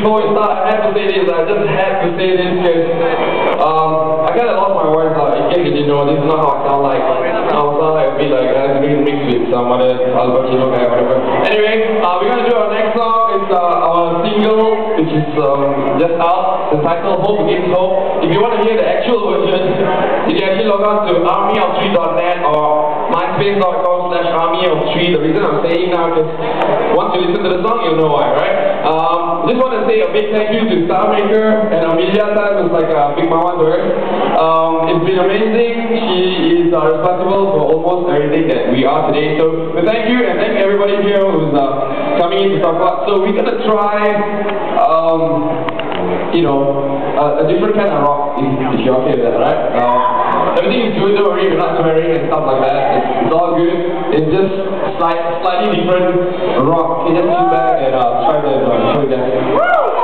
before we start, I had to say this. I just had to say this because I kind of lost my voice. In case you didn't know, this is not how I sound like. I sound like a bit like that, mixed with some other Albertino guy, whatever. Anyway, we're gonna do our next song. It's our single, which is just out. The title, Hope Against Hope. If you want to hear the actual version, you can actually log on to armyof3.net or myspace.com/armyof3. The reason I'm saying now is once you listen to the song, you'll know why, right? Just want to say a big thank you to Starmaker and Amelia Tan, who's like a big mama to us. It's been amazing. She is responsible for almost everything that we are today. So thank you, and thank everybody here who's coming in to talk about. So we're gonna try, you know, a different kind of rock, if you're okay with that, right? Everything is good, don't worry, we're not swearing and stuff like that. It's all good. It's just slightly different rock. You just sit back and try to show you guys.